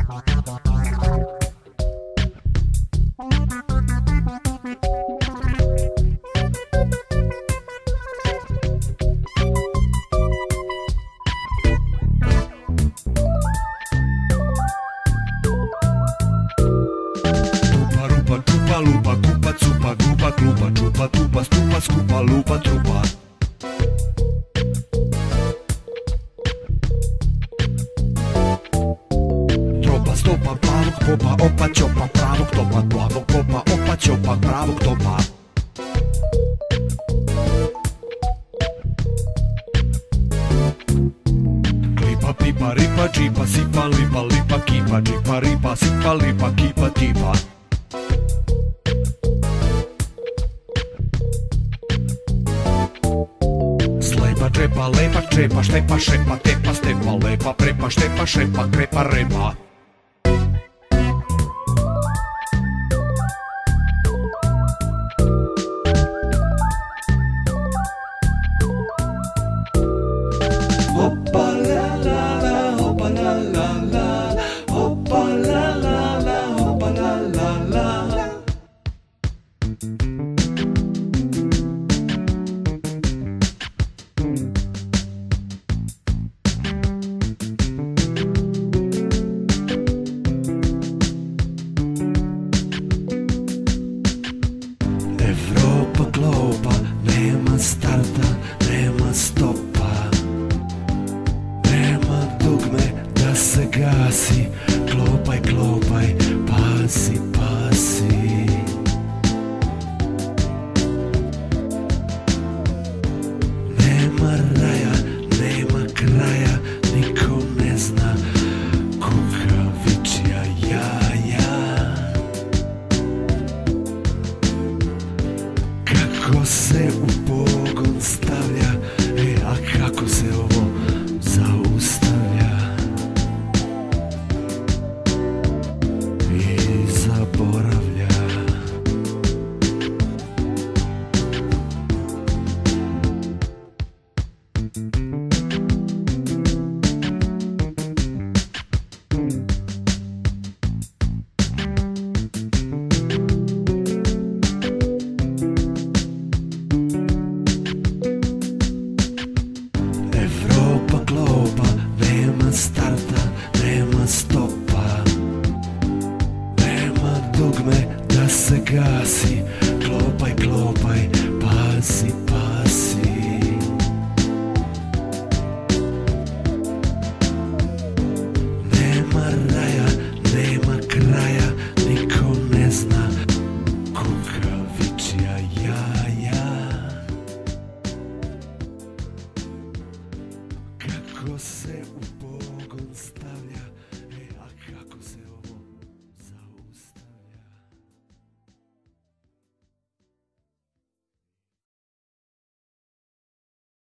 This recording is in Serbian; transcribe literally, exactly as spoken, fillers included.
Lupa, kupa, cupa, grupa, klupa, čupa, tupa, stupa, skupa, lupa, trupa. Tropa, stopa, plavog popa, opa, ćopa, pravog topa, plavog popa, opa, ćopa, pravog topa. Klipa, pipa, ripa, džipa, sipa, lipa, lipa, kipa, džipa, ripa, sipa, lipa, kipa, tipa. Trepa, lepa, čepa, štepa, šepa, tepa, stepa, lepa, prepa, štepa, šepa, krepa, repa. Hopa la la la, hopa la la la, hopa la la la, hopa la la la. Evropa globa, nema starta, nema stopa, nema dugme da se gasi, klopaj, klopaj, pasi, pasi. Nema raja, nema kraja, niko ne zna kukavičja jaja. Kako se u pogon stavlja, e, a kako se ovo zaustavlja i zaboravlja. Evropa globa, nema starta, nema stopa, nema dugme da se gasi, klopaj, klopaj, pasi, pasi. Nema raja, nema kraja, niko ne zna kukavičja jaja. Kako se u pogon stavlja